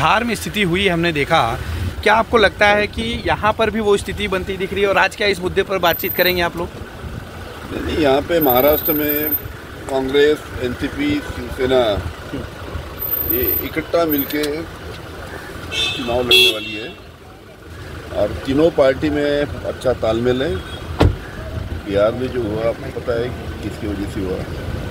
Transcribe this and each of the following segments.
बिहार में स्थिति हुई हमने देखा, क्या आपको लगता है कि यहाँ पर भी वो स्थिति बनती दिख रही है और आज क्या इस मुद्दे पर बातचीत करेंगे आप लोग? नहीं, यहाँ पे महाराष्ट्र में कांग्रेस, एनसीपी, शिवसेना ये इकट्ठा मिलके चुनाव लड़ने वाली है और तीनों पार्टी में अच्छा तालमेल है। बिहार में जो हुआ आपको पता है किसकी वजह से हुआ,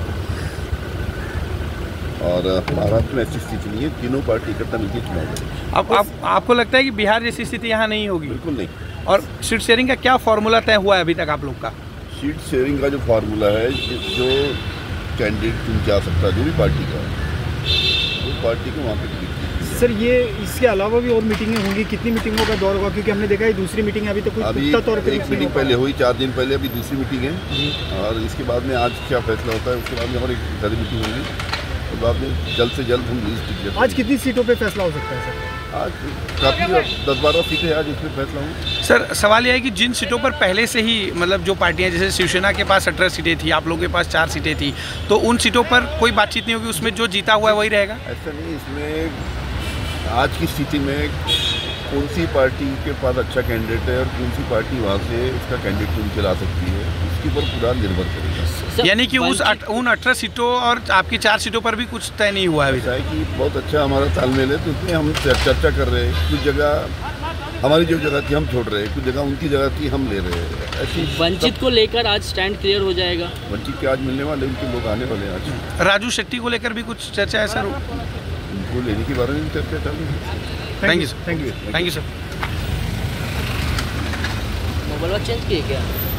और महाराष्ट्र में ऐसी स्थिति नहीं है, तीनों पार्टी इकट्ठा मिलकर चुनाव लड़ेगी। आपको लगता है कि बिहार जैसी स्थिति यहाँ नहीं होगी? बिल्कुल नहीं। और सीट शेयरिंग का क्या फॉर्मूला तय हुआ है अभी तक आप लोग का? सीट शेयरिंग का जो फार्मूला है, जो कैंडिडेट चुन जा सकता है जो भी पार्टी का, वो पार्टी को वहाँ पे टिकट। सर, ये इसके अलावा भी और मीटिंगें होंगी, कितनी मीटिंगों का दौर होगा? क्योंकि हमने देखा है दूसरी मीटिंग अभी तक पुख्ता तौर पे एक मीटिंग पहले हुई, 4 दिन पहले, अभी दूसरी मीटिंग है और इसके बाद में आज क्या फैसला होता है उसके बाद में और एक सारी मीटिंग होगी और बाद में जल्द से जल्द हम लिस्ट। आज कितनी सीटों पे फैसला हो सकता है सर? आज काफ़ी 10-12 सीटें आज इसमें फैसला हो। सर, सवाल यह है कि जिन सीटों पर पहले से ही मतलब जो पार्टियां, जैसे शिवसेना के पास 18 सीटें थी, आप लोगों के पास 4 सीटें थी, तो उन सीटों पर कोई बातचीत नहीं होगी, उसमें जो जीता हुआ है वही रहेगा? ऐसा नहीं, इसमें आज की स्थिति में कौन सी पार्टी के पास अच्छा कैंडिडेट है और कौन सी पार्टी वहाँ से उसका कैंडिडेट चुन के ला सकती है, उसके ऊपर पूरा निर्भर करेगा। यानी कि उन 18 सीटों और आपकी 4 सीटों पर भी कुछ तय नहीं हुआ है? ऐसा है कि बहुत अच्छा हमारा तालमेल है, तो उसमें हम चर्चा कर रहे हैं। कुछ जगह हमारी जो जगह थी हम छोड़ रहे हैं, कुछ जगह उनकी जगह थी हम ले रहे हैं। ऐसी वंचित को लेकर आज स्टैंड क्लियर हो जाएगा? वंचित के आज मिलने वाले, उनके लोग आने वाले हैं आज। राजू शेट्टी को लेकर भी कुछ चर्चा है सर? उनको लेने के बारे में चर्चा चालू है। Thank you sir. Thank you. Thank you sir. Mobile change किए क्या?